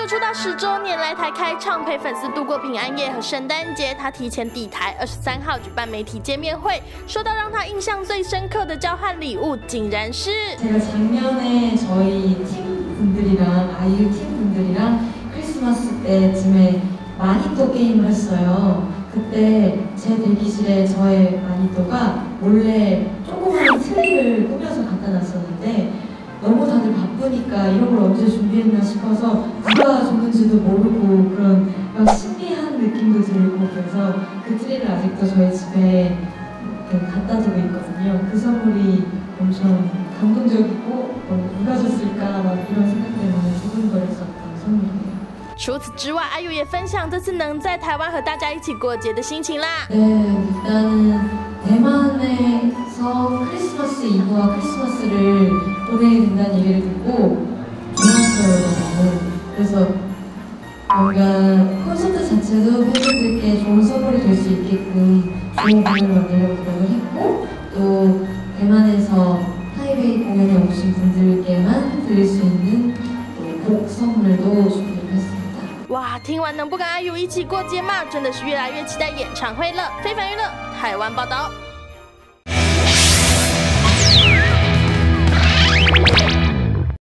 友出道10周年来台开唱，陪粉丝度过平安夜和圣诞节。他提前抵台，23号举办媒体见面会，说到让他印象最深刻的交换礼物，竟然是 제가 작년에 저희 팀분들이랑 아이유 팀분들이랑 크리스마스 때쯤에 마니또 게임을 했어요. 그때 제 대기실에 저의 마니또가 몰래 조그만 트리를 꾸며서 갖다 놨었는데 너무 다들 바쁘니까 이런 걸 언제 준비했나 싶어서 누가 줬는지도 모르고 그런 막 신비한 느낌도 들고 그래서 그 트리를 아직도 저희 집에 갖다 두고 있거든요. 그 선물이 엄청 감동적이고 누가 줬을까 막 이런 생각 때문에 두근거렸었던 선물이에요. 除此之外，IU也分享这次能在台湾和大家一起过节的心情啦。 네, 일단은 대만에서 크리스마스 이브와 크리스마스를 보내게 된다는 얘기를 듣고 좋았어요, 너무. 그래서 뭔가 콘서트 자체도 팬분들께 좋은 선물이 될 수 있게끔 좋은 공연을 만들려고 노력을 했고 또 대만에서 타이베이 공연에 오신 분들께만 드릴 수 있는 곡 선물도 준비를 했습니다. 哇，听完能不跟 IU 一起过节吗？真的是越来越期待演唱会了。非凡娱乐台湾报道。